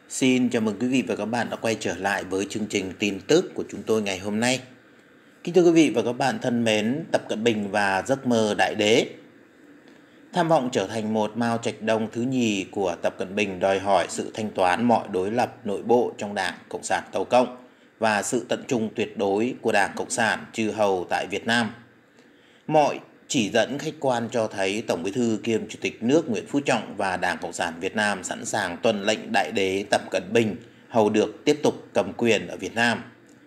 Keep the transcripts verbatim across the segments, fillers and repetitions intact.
Xin chào mừng quý vị và các bạn đã quay trở lại với chương trình tin tức của chúng tôi ngày hôm nay. Kính thưa quý vị và các bạn thân mến, Tập Cận Bình và giấc mơ đại đế. Tham vọng trở thành một Mao Trạch Đông thứ nhì của Tập Cận Bình đòi hỏi sự thanh toán mọi đối lập nội bộ trong Đảng Cộng sản Tàu Cộng và sự tận trung tuyệt đối của Đảng Cộng sản chư hầu tại Việt Nam. Mọi chỉ dẫn khách quan cho thấy Tổng Bí thư kiêm Chủ tịch nước Nguyễn Phú Trọng và Đảng Cộng sản Việt Nam sẵn sàng tuân lệnh Đại đế Tập Cận Bình hầu được tiếp tục cầm quyền ở Việt Nam.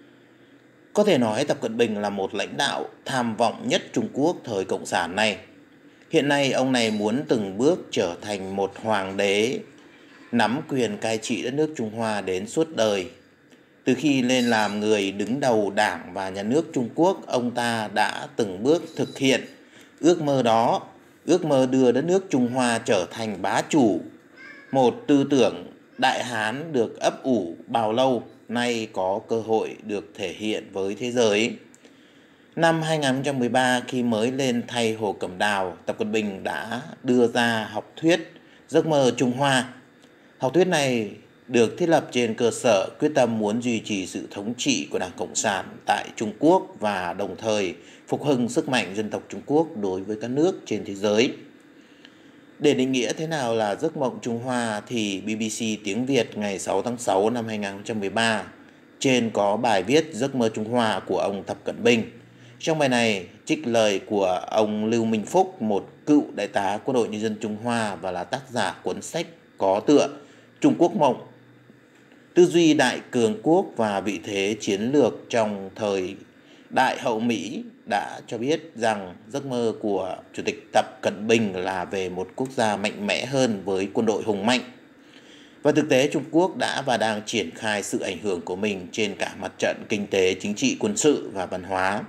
Có thể nói Tập Cận Bình là một lãnh đạo tham vọng nhất Trung Quốc thời Cộng sản này. Hiện nay ông này muốn từng bước trở thành một hoàng đế nắm quyền cai trị đất nước Trung Hoa đến suốt đời. Từ khi lên làm người đứng đầu Đảng và Nhà nước Trung Quốc, ông ta đã từng bước thực hiện ước mơ đó, ước mơ đưa đất nước Trung Hoa trở thành bá chủ. Một tư tưởng Đại Hán được ấp ủ bao lâu nay có cơ hội được thể hiện với thế giới. Năm hai nghìn không trăm mười ba, khi mới lên thay Hồ Cẩm Đào, Tập Cận Bình đã đưa ra học thuyết Giấc mơ Trung Hoa. Học thuyết này được thiết lập trên cơ sở quyết tâm muốn duy trì sự thống trị của Đảng Cộng sản tại Trung Quốc và đồng thời phục hưng sức mạnh dân tộc Trung Quốc đối với các nước trên thế giới. Để định nghĩa thế nào là giấc mộng Trung Hoa thì bê bê xê tiếng Việt ngày sáu tháng sáu năm hai nghìn không trăm mười ba trên có bài viết Giấc mơ Trung Hoa của ông Tập Cận Bình. Trong bài này, trích lời của ông Lưu Minh Phúc, một cựu đại tá Quân đội Nhân dân Trung Hoa và là tác giả cuốn sách có tựa Trung Quốc mộng, tư duy đại cường quốc và vị thế chiến lược trong thời đại hậu Mỹ, đã cho biết rằng giấc mơ của Chủ tịch Tập Cận Bình là về một quốc gia mạnh mẽ hơn với quân đội hùng mạnh. Và thực tế Trung Quốc đã và đang triển khai sự ảnh hưởng của mình trên cả mặt trận kinh tế, chính trị, quân sự và văn hóa.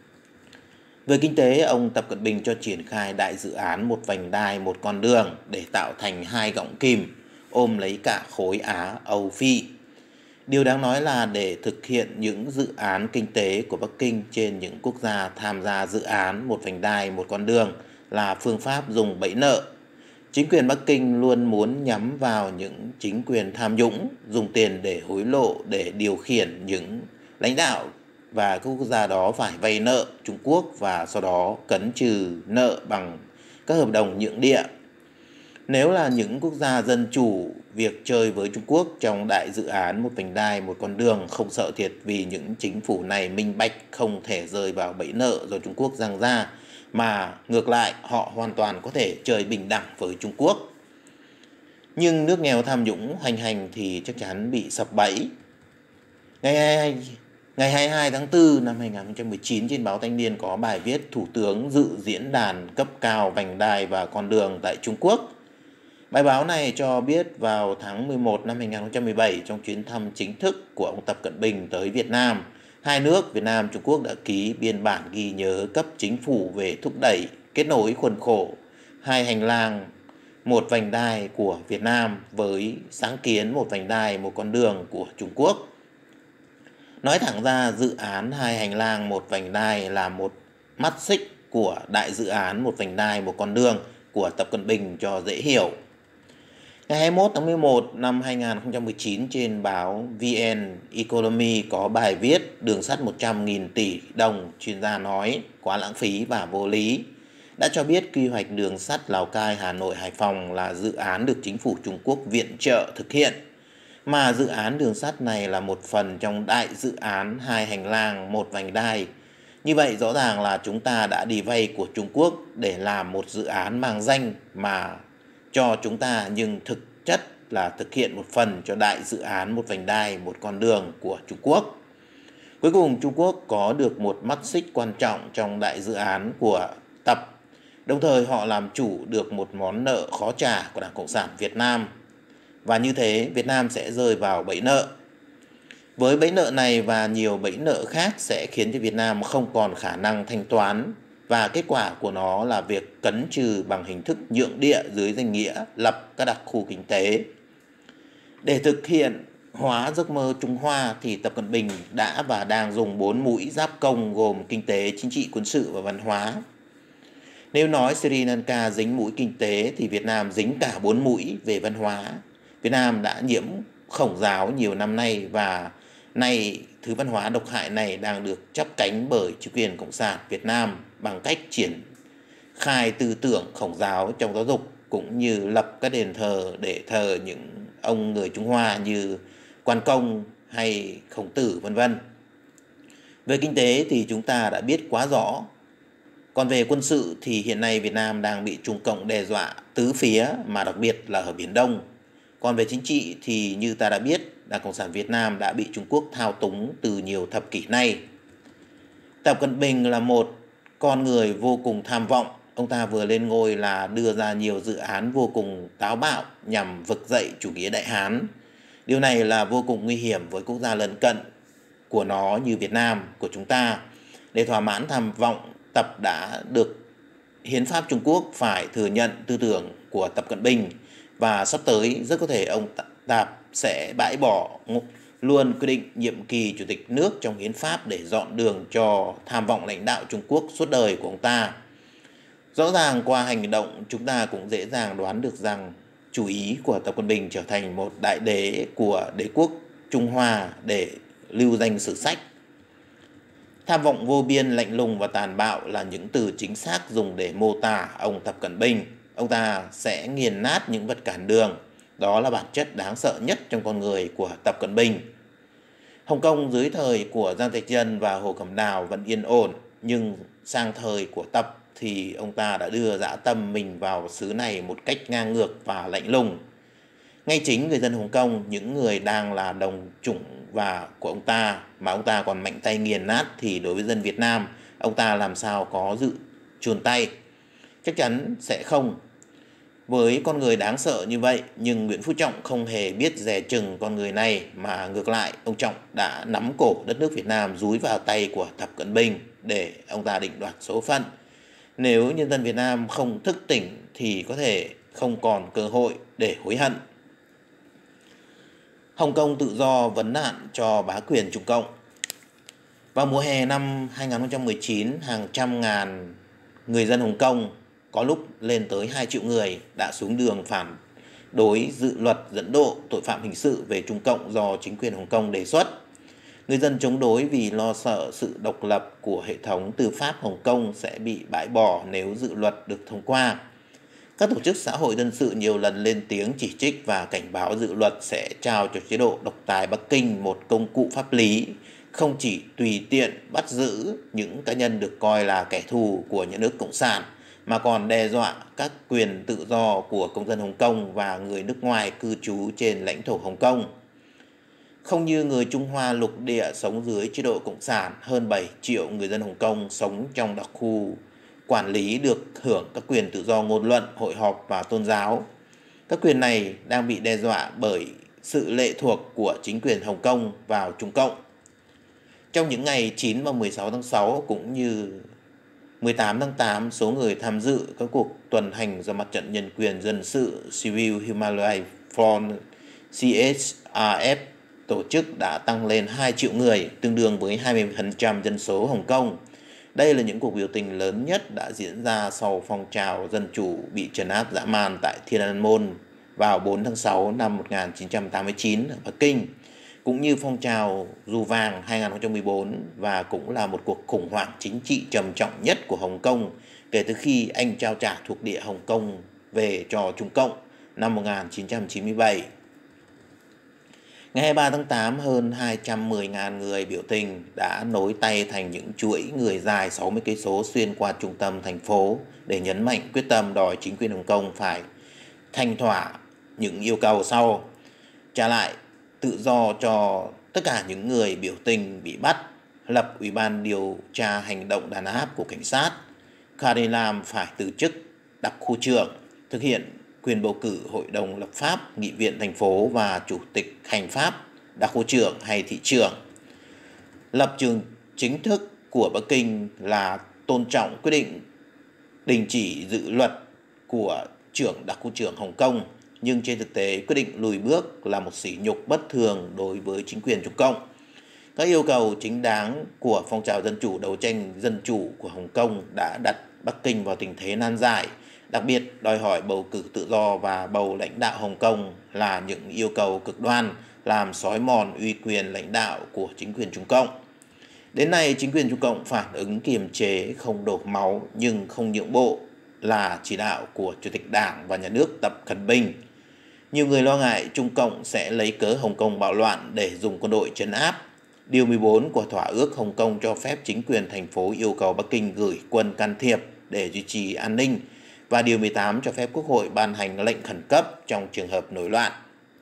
Về kinh tế, ông Tập Cận Bình cho triển khai đại dự án một vành đai một con đường để tạo thành hai gọng kìm ôm lấy cả khối Á Âu Phi. Điều đáng nói là để thực hiện những dự án kinh tế của Bắc Kinh trên những quốc gia tham gia dự án một vành đai một con đường là phương pháp dùng bẫy nợ. Chính quyền Bắc Kinh luôn muốn nhắm vào những chính quyền tham nhũng, dùng tiền để hối lộ để điều khiển những lãnh đạo và các quốc gia đó phải vay nợ Trung Quốc và sau đó cấn trừ nợ bằng các hợp đồng nhượng địa. Nếu là những quốc gia dân chủ, việc chơi với Trung Quốc trong đại dự án một vành đai một con đường không sợ thiệt vì những chính phủ này minh bạch không thể rơi vào bẫy nợ do Trung Quốc giăng ra, mà ngược lại họ hoàn toàn có thể chơi bình đẳng với Trung Quốc. Nhưng nước nghèo tham nhũng hoành hành thì chắc chắn bị sập bẫy. Ngày Ngày hai mươi hai tháng tư năm hai nghìn không trăm mười chín, trên báo Thanh niên có bài viết Thủ tướng dự diễn đàn cấp cao vành đai và con đường tại Trung Quốc. Bài báo này cho biết vào tháng mười một năm hai nghìn không trăm mười bảy, trong chuyến thăm chính thức của ông Tập Cận Bình tới Việt Nam, hai nước Việt Nam Trung Quốc đã ký biên bản ghi nhớ cấp chính phủ về thúc đẩy kết nối khuôn khổ hai hành lang một vành đai của Việt Nam với sáng kiến một vành đai một con đường của Trung Quốc. Nói thẳng ra, dự án hai hành lang một vành đai là một mắt xích của đại dự án một vành đai một con đường của Tập Cận Bình cho dễ hiểu. Ngày hai mươi mốt tháng mười một năm hai nghìn không trăm mười chín, trên báo vê en Economy có bài viết Đường sắt một trăm nghìn tỷ đồng, chuyên gia nói quá lãng phí và vô lý. Đã cho biết quy hoạch đường sắt Lào Cai, Hà Nội, Hải Phòng là dự án được chính phủ Trung Quốc viện trợ thực hiện, mà dự án đường sắt này là một phần trong đại dự án hai hành lang một vành đai. Như vậy rõ ràng là chúng ta đã đi vay của Trung Quốc để làm một dự án mang danh mà cho chúng ta, nhưng thực chất là thực hiện một phần cho đại dự án một vành đai một con đường của Trung Quốc. Cuối cùng Trung Quốc có được một mắt xích quan trọng trong đại dự án của Tập, đồng thời họ làm chủ được một món nợ khó trả của Đảng Cộng sản Việt Nam. Và như thế Việt Nam sẽ rơi vào bẫy nợ. Với bẫy nợ này và nhiều bẫy nợ khác sẽ khiến cho Việt Nam không còn khả năng thanh toán, và kết quả của nó là việc cấn trừ bằng hình thức nhượng địa dưới danh nghĩa lập các đặc khu kinh tế. Để thực hiện hóa giấc mơ Trung Hoa thì Tập Cận Bình đã và đang dùng bốn mũi giáp công gồm kinh tế, chính trị, quân sự và văn hóa. Nếu nói Sri Lanka dính mũi kinh tế thì Việt Nam dính cả bốn mũi về văn hóa. Việt Nam đã nhiễm Khổng giáo nhiều năm nay, và nay thứ văn hóa độc hại này đang được chắp cánh bởi chính quyền Cộng sản Việt Nam bằng cách triển khai tư tưởng Khổng giáo trong giáo dục, cũng như lập các đền thờ để thờ những ông người Trung Hoa như Quan Công hay Khổng Tử vân vân. Về kinh tế thì chúng ta đã biết quá rõ. Còn về quân sự thì hiện nay Việt Nam đang bị Trung Cộng đe dọa tứ phía, mà đặc biệt là ở Biển Đông. Còn về chính trị thì như ta đã biết, Đảng Cộng sản Việt Nam đã bị Trung Quốc thao túng từ nhiều thập kỷ nay. Tập Cận Bình là một con người vô cùng tham vọng. Ông ta vừa lên ngôi là đưa ra nhiều dự án vô cùng táo bạo nhằm vực dậy chủ nghĩa Đại Hán. Điều này là vô cùng nguy hiểm với quốc gia lân cận của nó như Việt Nam của chúng ta. Để thỏa mãn tham vọng, Tập đã được Hiến pháp Trung Quốc phải thừa nhận tư tưởng của Tập Cận Bình, và sắp tới rất có thể ông Tập sẽ bãi bỏ luôn quyết định nhiệm kỳ chủ tịch nước trong hiến pháp để dọn đường cho tham vọng lãnh đạo Trung Quốc suốt đời của ông ta. Rõ ràng qua hành động chúng ta cũng dễ dàng đoán được rằng chủ ý của Tập Cận Bình trở thành một đại đế của đế quốc Trung Hoa để lưu danh sử sách. Tham vọng vô biên, lạnh lùng và tàn bạo là những từ chính xác dùng để mô tả ông Tập Cận Bình. Ông ta sẽ nghiền nát những vật cản đường. Đó là bản chất đáng sợ nhất trong con người của Tập Cận Bình. Hồng Kông dưới thời của Giang Trạch Dân và Hồ Cẩm Đào vẫn yên ổn, nhưng sang thời của Tập thì ông ta đã đưa dã tâm mình vào xứ này một cách ngang ngược và lạnh lùng. Ngay chính người dân Hồng Kông, những người đang là đồng chủng và của ông ta mà ông ta còn mạnh tay nghiền nát, thì đối với dân Việt Nam, ông ta làm sao có dự chuồn tay? Chắc chắn sẽ không. Với con người đáng sợ như vậy, nhưng Nguyễn Phú Trọng không hề biết dè chừng con người này, mà ngược lại, ông Trọng đã nắm cổ đất nước Việt Nam dúi vào tay của Tập Cận Bình để ông ta định đoạt số phận. Nếu nhân dân Việt Nam không thức tỉnh thì có thể không còn cơ hội để hối hận. Hồng Kông tự do vấn nạn cho bá quyền Trung Cộng. Vào mùa hè năm hai nghìn không trăm mười chín, hàng trăm ngàn người dân Hồng Kông, có lúc lên tới hai triệu người, đã xuống đường phản đối dự luật dẫn độ tội phạm hình sự về Trung Cộng do chính quyền Hồng Kông đề xuất. Người dân chống đối vì lo sợ sự độc lập của hệ thống tư pháp Hồng Kông sẽ bị bãi bỏ nếu dự luật được thông qua. Các tổ chức xã hội dân sự nhiều lần lên tiếng chỉ trích và cảnh báo dự luật sẽ trao cho chế độ độc tài Bắc Kinh một công cụ pháp lý, không chỉ tùy tiện bắt giữ những cá nhân được coi là kẻ thù của nhà nước Cộng sản, mà còn đe dọa các quyền tự do của công dân Hồng Kông và người nước ngoài cư trú trên lãnh thổ Hồng Kông. Không như người Trung Hoa lục địa sống dưới chế độ Cộng sản, hơn bảy triệu người dân Hồng Kông sống trong đặc khu quản lý được hưởng các quyền tự do ngôn luận, hội họp và tôn giáo. Các quyền này đang bị đe dọa bởi sự lệ thuộc của chính quyền Hồng Kông vào Trung Cộng. Trong những ngày chín và mười sáu tháng sáu cũng như mười tám tháng tám, số người tham dự các cuộc tuần hành do Mặt trận Nhân quyền Dân sự Civil Human Rights Front C H R F tổ chức đã tăng lên hai triệu người, tương đương với hai mươi phần trăm dân số Hồng Kông. Đây là những cuộc biểu tình lớn nhất đã diễn ra sau phong trào dân chủ bị trấn áp dã man tại Thiên An Môn vào bốn tháng sáu năm một nghìn chín trăm tám mươi chín ở Bắc Kinh, cũng như phong trào Dù Vàng hai nghìn không trăm mười bốn, và cũng là một cuộc khủng hoảng chính trị trầm trọng nhất của Hồng Kông kể từ khi Anh trao trả thuộc địa Hồng Kông về cho Trung Cộng năm một nghìn chín trăm chín mươi bảy. Ngày hai mươi ba tháng tám, hơn hai trăm mười nghìn người biểu tình đã nối tay thành những chuỗi người dài sáu mươi cây số xuyên qua trung tâm thành phố để nhấn mạnh quyết tâm đòi chính quyền Hồng Kông phải thanh thỏa những yêu cầu sau: trả lại tự do cho tất cả những người biểu tình bị bắt, lập Ủy ban điều tra hành động đàn áp của cảnh sát, Carrie Lam phải từ chức đặc khu trưởng, thực hiện quyền bầu cử hội đồng lập pháp, nghị viện thành phố và chủ tịch hành pháp, đặc khu trưởng hay thị trưởng. Lập trường chính thức của Bắc Kinh là tôn trọng quyết định đình chỉ dự luật của trưởng đặc khu trưởng Hồng Kông, nhưng trên thực tế quyết định lùi bước là một sỉ nhục bất thường đối với chính quyền Trung Cộng. Các yêu cầu chính đáng của phong trào dân chủ đấu tranh dân chủ của Hồng Kông đã đặt Bắc Kinh vào tình thế nan giải. Đặc biệt, đòi hỏi bầu cử tự do và bầu lãnh đạo Hồng Kông là những yêu cầu cực đoan, làm xói mòn uy quyền lãnh đạo của chính quyền Trung Cộng. Đến nay, chính quyền Trung Cộng phản ứng kiềm chế, không đổ máu nhưng không nhượng bộ là chỉ đạo của Chủ tịch Đảng và Nhà nước Tập Cận Bình. Nhiều người lo ngại Trung Cộng sẽ lấy cớ Hồng Kông bạo loạn để dùng quân đội trấn áp. Điều mười bốn của Thỏa ước Hồng Kông cho phép chính quyền thành phố yêu cầu Bắc Kinh gửi quân can thiệp để duy trì an ninh, và Điều mười tám cho phép Quốc hội ban hành lệnh khẩn cấp trong trường hợp nổi loạn.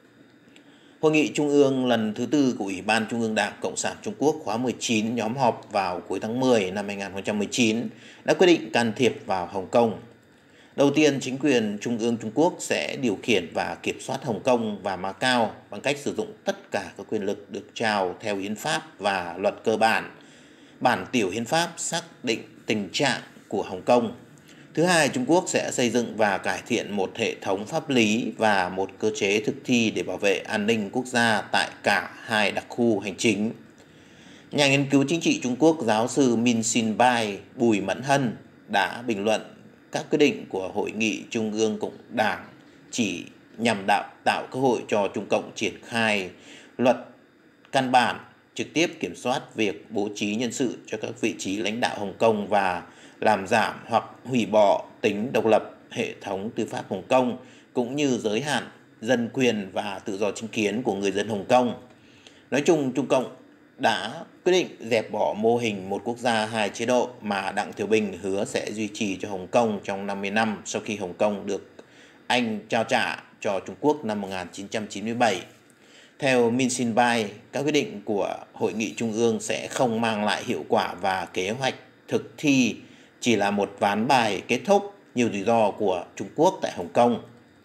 Hội nghị Trung ương lần thứ tư của Ủy ban Trung ương Đảng Cộng sản Trung Quốc khóa mười chín nhóm họp vào cuối tháng mười năm hai nghìn không trăm mười chín đã quyết định can thiệp vào Hồng Kông. Đầu tiên, chính quyền Trung ương Trung Quốc sẽ điều khiển và kiểm soát Hồng Kông và Macau bằng cách sử dụng tất cả các quyền lực được trao theo hiến pháp và luật cơ bản. Bản tiểu hiến pháp xác định tình trạng của Hồng Kông. Thứ hai, Trung Quốc sẽ xây dựng và cải thiện một hệ thống pháp lý và một cơ chế thực thi để bảo vệ an ninh quốc gia tại cả hai đặc khu hành chính. Nhà nghiên cứu chính trị Trung Quốc giáo sư Min Sin Bai Bùi Mẫn Hân đã bình luận các quyết định của Hội nghị Trung ương Cộng Đảng chỉ nhằm đạo tạo cơ hội cho Trung Cộng triển khai luật căn bản trực tiếp kiểm soát việc bố trí nhân sự cho các vị trí lãnh đạo Hồng Kông và làm giảm hoặc hủy bỏ tính độc lập hệ thống tư pháp Hồng Kông, cũng như giới hạn dân quyền và tự do chính kiến của người dân Hồng Kông. Nói chung, Trung Cộng đã quyết định dẹp bỏ mô hình một quốc gia hai chế độ mà Đặng Tiểu Bình hứa sẽ duy trì cho Hồng Kông trong năm mươi năm sau khi Hồng Kông được Anh trao trả cho Trung Quốc năm một nghìn chín trăm chín mươi bảy. Theo Min Sin Bai, các quyết định của Hội nghị Trung ương sẽ không mang lại hiệu quả và kế hoạch thực thi chỉ là một ván bài kết thúc nhiều rủi ro của Trung Quốc tại Hồng Kông.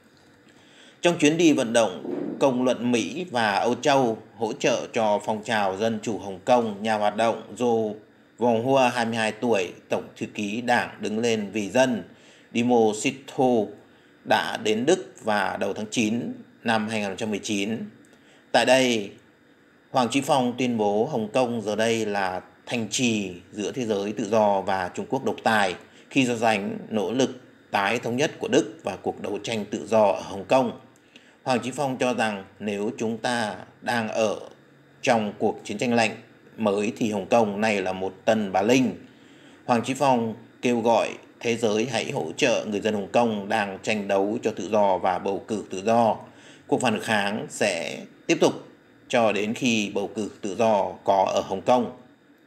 Trong chuyến đi vận động công luận Mỹ và Âu Châu hỗ trợ cho phong trào dân chủ Hồng Kông, nhà hoạt động Jo Vong Hua, hai mươi hai tuổi, tổng thư ký đảng đứng lên vì dân, Dimo Sito, đã đến Đức vào đầu tháng chín năm hai nghìn không trăm mười chín. Tại đây, Hoàng Chí Phong tuyên bố Hồng Kông giờ đây là thành trì giữa thế giới tự do và Trung Quốc độc tài, khi so sánh nỗ lực tái thống nhất của Đức và cuộc đấu tranh tự do ở Hồng Kông. Hoàng Chí Phong cho rằng nếu chúng ta đang ở trong cuộc chiến tranh lạnh mới thì Hồng Kông này là một Tân Bà Linh. Hoàng Chí Phong kêu gọi thế giới hãy hỗ trợ người dân Hồng Kông đang tranh đấu cho tự do và bầu cử tự do. Cuộc phản kháng sẽ tiếp tục cho đến khi bầu cử tự do có ở Hồng Kông.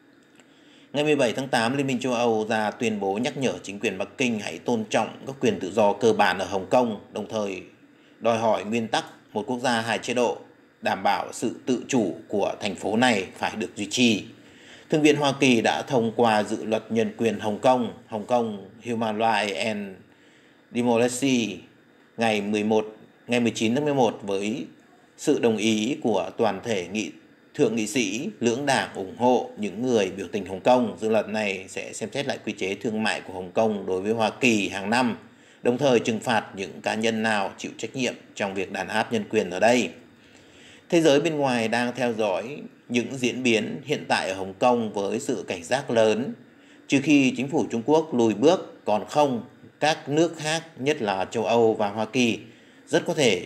Ngày mười bảy tháng tám, Liên minh châu Âu ra tuyên bố nhắc nhở chính quyền Bắc Kinh hãy tôn trọng các quyền tự do cơ bản ở Hồng Kông, đồng thời đòi hỏi nguyên tắc một quốc gia hai chế độ, đảm bảo sự tự chủ của thành phố này phải được duy trì. Thượng viện Hoa Kỳ đã thông qua dự luật nhân quyền Hồng Kông, Hồng Kông Human Rights and Democracy ngày mười một ngày mười chín tháng mười một với sự đồng ý của toàn thể nghị thượng nghị sĩ lưỡng đảng ủng hộ những người biểu tình Hồng Kông. Dự luật này sẽ xem xét lại quy chế thương mại của Hồng Kông đối với Hoa Kỳ hàng năm, đồng thời trừng phạt những cá nhân nào chịu trách nhiệm trong việc đàn áp nhân quyền ở đây. Thế giới bên ngoài đang theo dõi những diễn biến hiện tại ở Hồng Kông với sự cảnh giác lớn. Trừ khi chính phủ Trung Quốc lùi bước, còn không, các nước khác, nhất là châu Âu và Hoa Kỳ, rất có thể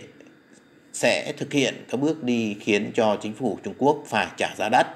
sẽ thực hiện các bước đi khiến cho chính phủ Trung Quốc phải trả giá đắt.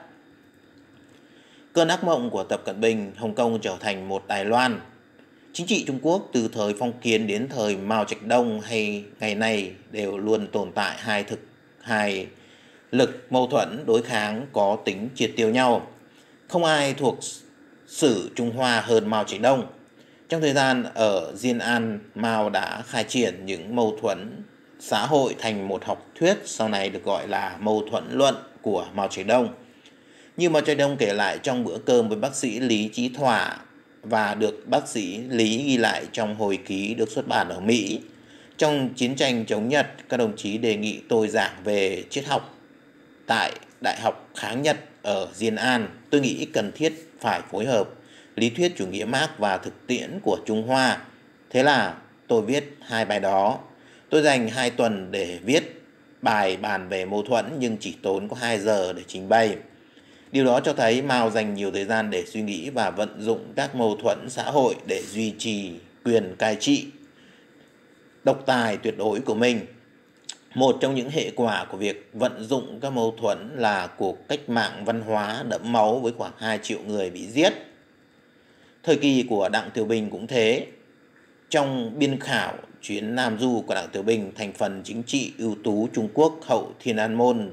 Cơn ác mộng của Tập Cận Bình, Hồng Kông trở thành một Đài Loan. Chính trị Trung Quốc từ thời phong kiến đến thời Mao Trạch Đông hay ngày nay đều luôn tồn tại hai thực hai lực mâu thuẫn đối kháng có tính triệt tiêu nhau. Không ai thuộc sử Trung Hoa hơn Mao Trạch Đông. Trong thời gian ở Diên An, Mao đã khai triển những mâu thuẫn xã hội thành một học thuyết sau này được gọi là mâu thuẫn luận của Mao Trạch Đông. Như Mao Trạch Đông kể lại trong bữa cơm với bác sĩ Lý Chí Thỏa và được bác sĩ Lý ghi lại trong hồi ký được xuất bản ở Mỹ. Trong chiến tranh chống Nhật, các đồng chí đề nghị tôi giảng về triết học tại Đại học Kháng Nhật ở Diên An. Tôi nghĩ cần thiết phải phối hợp lý thuyết chủ nghĩa Mác và thực tiễn của Trung Hoa. Thế là tôi viết hai bài đó. Tôi dành hai tuần để viết bài bàn về mâu thuẫn nhưng chỉ tốn có hai giờ để trình bày. Điều đó cho thấy Mao dành nhiều thời gian để suy nghĩ và vận dụng các mâu thuẫn xã hội để duy trì quyền cai trị độc tài tuyệt đối của mình. Một trong những hệ quả của việc vận dụng các mâu thuẫn là cuộc cách mạng văn hóa đẫm máu với khoảng hai triệu người bị giết. Thời kỳ của Đặng Tiểu Bình cũng thế. Trong biên khảo chuyến Nam Du của Đặng Tiểu Bình, thành phần chính trị ưu tú Trung Quốc hậu Thiên An Môn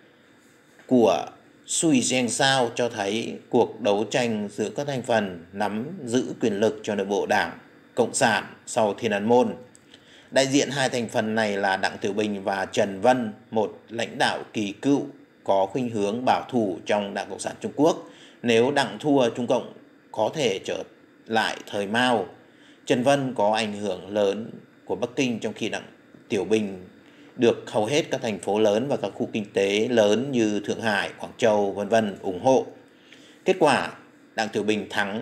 của Sui Zheng Sao cho thấy cuộc đấu tranh giữa các thành phần nắm giữ quyền lực cho nội bộ Đảng Cộng sản sau Thiên An Môn. Đại diện hai thành phần này là Đặng Tiểu Bình và Trần Vân, một lãnh đạo kỳ cựu có khuynh hướng bảo thủ trong Đảng Cộng sản Trung Quốc. Nếu Đặng thua, Trung Cộng có thể trở lại thời Mao. Trần Vân có ảnh hưởng lớn của Bắc Kinh, trong khi Đặng Tiểu Bình được hầu hết các thành phố lớn và các khu kinh tế lớn như Thượng Hải, Quảng Châu, vân vân ủng hộ. Kết quả, Đặng Tiểu Bình thắng.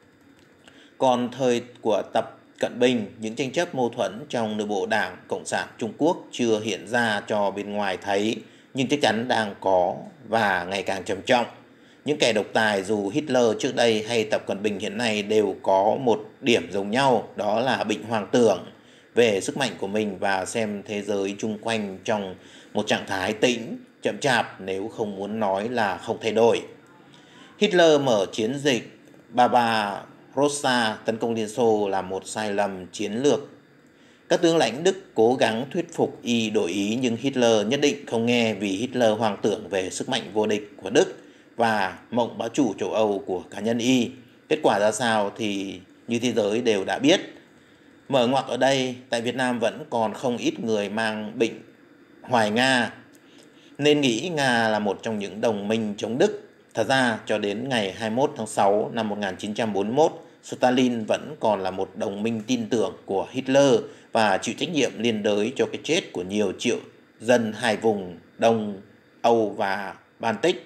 Còn thời của Tập Cận Bình, những tranh chấp mâu thuẫn trong nội bộ Đảng Cộng sản Trung Quốc chưa hiện ra cho bên ngoài thấy, nhưng chắc chắn đang có và ngày càng trầm trọng. Những kẻ độc tài dù Hitler trước đây hay Tập Cận Bình hiện nay đều có một điểm giống nhau, đó là bệnh hoang tưởng về sức mạnh của mình và xem thế giới chung quanh trong một trạng thái tĩnh, chậm chạp, nếu không muốn nói là không thay đổi. Hitler mở chiến dịch Barbarossa tấn công Liên Xô là một sai lầm chiến lược. Các tướng lãnh Đức cố gắng thuyết phục y đổi ý, nhưng Hitler nhất định không nghe, vì Hitler hoang tưởng về sức mạnh vô địch của Đức và mộng bá chủ châu Âu của cá nhân y. Kết quả ra sao thì như thế giới đều đã biết. Mở ngoặc ở đây, tại Việt Nam vẫn còn không ít người mang bệnh hoài Nga, nên nghĩ Nga là một trong những đồng minh chống Đức. Thật ra, cho đến ngày hai mươi mốt tháng sáu năm một nghìn chín trăm bốn mươi mốt, Stalin vẫn còn là một đồng minh tin tưởng của Hitler và chịu trách nhiệm liên đới cho cái chết của nhiều triệu dân hai vùng Đông Âu và Baltic.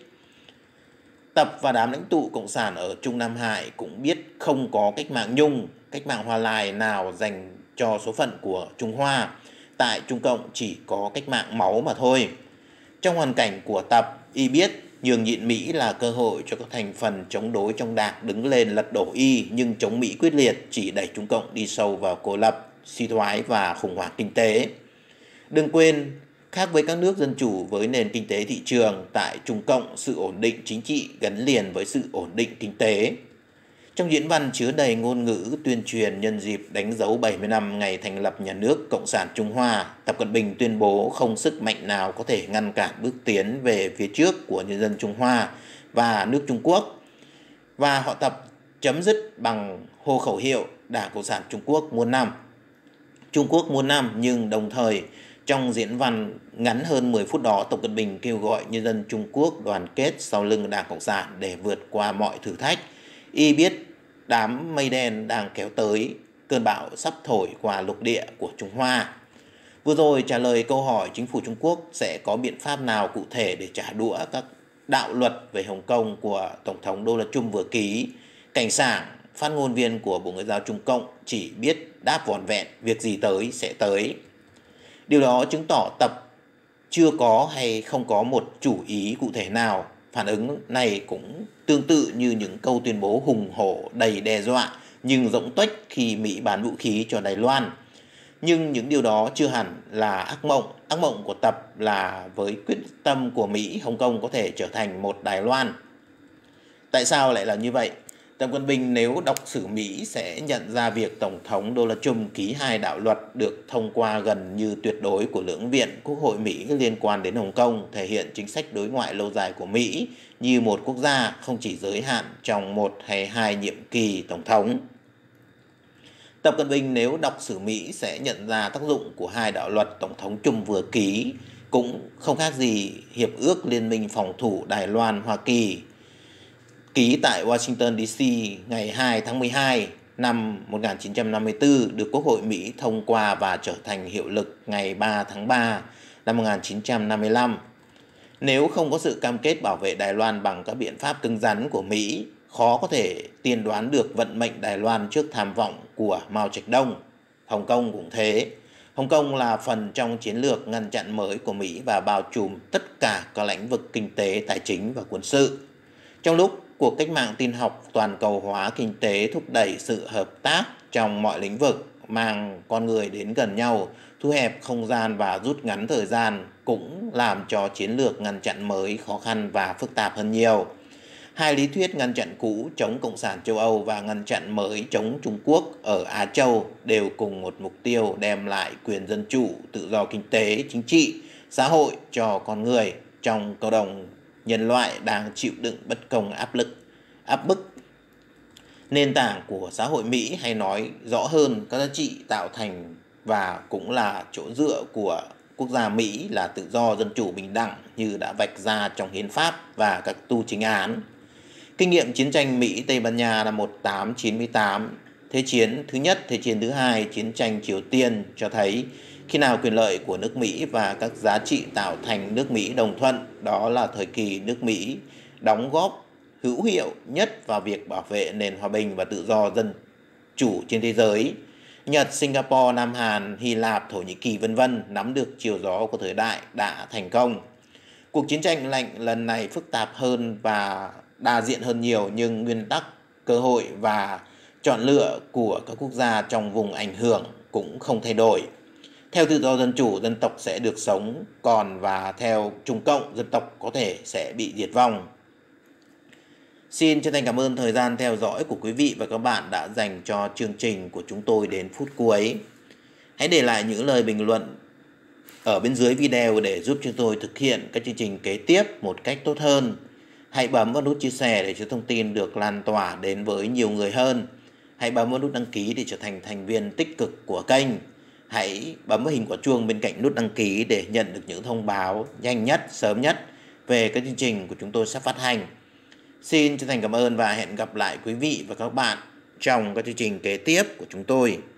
Tập và đám lãnh tụ Cộng sản ở Trung Nam Hải cũng biết không có cách mạng Nhung, cách mạng Hoa Lai nào dành cho số phận của Trung Hoa. Tại Trung Cộng chỉ có cách mạng máu mà thôi. Trong hoàn cảnh của Tập, y biết nhường nhịn Mỹ là cơ hội cho các thành phần chống đối trong Đảng đứng lên lật đổ y, nhưng chống Mỹ quyết liệt chỉ đẩy Trung Cộng đi sâu vào cô lập, suy thoái và khủng hoảng kinh tế. Đừng quên, khác với các nước dân chủ với nền kinh tế thị trường, tại Trung Cộng sự ổn định chính trị gắn liền với sự ổn định kinh tế. Trong diễn văn chứa đầy ngôn ngữ tuyên truyền nhân dịp đánh dấu bảy mươi năm ngày thành lập nhà nước Cộng sản Trung Hoa, Tập Cận Bình tuyên bố không sức mạnh nào có thể ngăn cản bước tiến về phía trước của nhân dân Trung Hoa và nước Trung Quốc. Và họ Tập chấm dứt bằng hô khẩu hiệu Đảng Cộng sản Trung Quốc muôn năm. Trung Quốc muôn năm, nhưng đồng thời trong diễn văn ngắn hơn mười phút đó, Tập Cận Bình kêu gọi nhân dân Trung Quốc đoàn kết sau lưng Đảng Cộng sản để vượt qua mọi thử thách. Y biết đám mây đen đang kéo tới, cơn bão sắp thổi qua lục địa của Trung Hoa. Vừa rồi trả lời câu hỏi chính phủ Trung Quốc sẽ có biện pháp nào cụ thể để trả đũa các đạo luật về Hồng Kông của Tổng thống Donald Trump vừa ký, cảnh sảng phát ngôn viên của Bộ Ngoại giao Trung Cộng chỉ biết đáp vỏn vẹn việc gì tới sẽ tới. Điều đó chứng tỏ Tập chưa có hay không có một chủ ý cụ thể nào. Phản ứng này cũng tương tự như những câu tuyên bố hùng hổ đầy đe dọa nhưng rỗng tuếch khi Mỹ bán vũ khí cho Đài Loan. Nhưng những điều đó chưa hẳn là ác mộng. Ác mộng của Tập là với quyết tâm của Mỹ, Hồng Kông có thể trở thành một Đài Loan. Tại sao lại là như vậy? Tập Cận Bình nếu đọc sử Mỹ sẽ nhận ra việc Tổng thống Donald Trump ký hai đạo luật được thông qua gần như tuyệt đối của lưỡng viện Quốc hội Mỹ liên quan đến Hồng Kông, thể hiện chính sách đối ngoại lâu dài của Mỹ như một quốc gia, không chỉ giới hạn trong một hay hai nhiệm kỳ Tổng thống. Tập Cận Bình nếu đọc sử Mỹ sẽ nhận ra tác dụng của hai đạo luật Tổng thống Trump vừa ký, cũng không khác gì Hiệp ước Liên minh phòng thủ Đài Loan Hoa Kỳ, ký tại Washington D C ngày hai tháng mười hai năm một nghìn chín trăm năm mươi tư, được Quốc hội Mỹ thông qua và trở thành hiệu lực ngày ba tháng ba năm một nghìn chín trăm năm mươi lăm. Nếu không có sự cam kết bảo vệ Đài Loan bằng các biện pháp cứng rắn của Mỹ, khó có thể tiên đoán được vận mệnh Đài Loan trước tham vọng của Mao Trạch Đông. Hồng Kông cũng thế. Hồng Kông là phần trong chiến lược ngăn chặn mới của Mỹ và bao trùm tất cả các lĩnh vực kinh tế, tài chính và quân sự. Trong lúc cuộc cách mạng tin học toàn cầu hóa kinh tế thúc đẩy sự hợp tác trong mọi lĩnh vực, mang con người đến gần nhau, thu hẹp không gian và rút ngắn thời gian cũng làm cho chiến lược ngăn chặn mới khó khăn và phức tạp hơn nhiều. Hai lý thuyết ngăn chặn cũ chống Cộng sản châu Âu và ngăn chặn mới chống Trung Quốc ở Á Châu đều cùng một mục tiêu đem lại quyền dân chủ, tự do kinh tế, chính trị, xã hội cho con người trong cộng đồng nhân loại đang chịu đựng bất công áp lực, áp bức. Nền tảng của xã hội Mỹ, hay nói rõ hơn các giá trị tạo thành và cũng là chỗ dựa của quốc gia Mỹ là tự do, dân chủ, bình đẳng như đã vạch ra trong hiến pháp và các tu chính án. Kinh nghiệm chiến tranh Mỹ-Tây Ban Nha năm một nghìn tám trăm chín mươi tám, Thế chiến thứ nhất, Thế chiến thứ hai, chiến tranh Triều Tiên cho thấy khi nào quyền lợi của nước Mỹ và các giá trị tạo thành nước Mỹ đồng thuận, đó là thời kỳ nước Mỹ đóng góp hữu hiệu nhất vào việc bảo vệ nền hòa bình và tự do dân chủ trên thế giới. Nhật, Singapore, Nam Hàn, Hy Lạp, Thổ Nhĩ Kỳ vân vân nắm được chiều gió của thời đại đã thành công. Cuộc chiến tranh lạnh lần này phức tạp hơn và đa diện hơn nhiều, nhưng nguyên tắc, cơ hội và chọn lựa của các quốc gia trong vùng ảnh hưởng cũng không thay đổi. Theo tự do dân chủ, dân tộc sẽ được sống còn, và theo Trung Cộng, dân tộc có thể sẽ bị diệt vong. Xin chân thành cảm ơn thời gian theo dõi của quý vị và các bạn đã dành cho chương trình của chúng tôi đến phút cuối. Hãy để lại những lời bình luận ở bên dưới video để giúp chúng tôi thực hiện các chương trình kế tiếp một cách tốt hơn. Hãy bấm vào nút chia sẻ để cho thông tin được lan tỏa đến với nhiều người hơn. Hãy bấm vào nút đăng ký để trở thành thành viên tích cực của kênh. Hãy bấm vào hình quả chuông bên cạnh nút đăng ký để nhận được những thông báo nhanh nhất, sớm nhất về các chương trình của chúng tôi sắp phát hành. Xin chân thành cảm ơn và hẹn gặp lại quý vị và các bạn trong các chương trình kế tiếp của chúng tôi.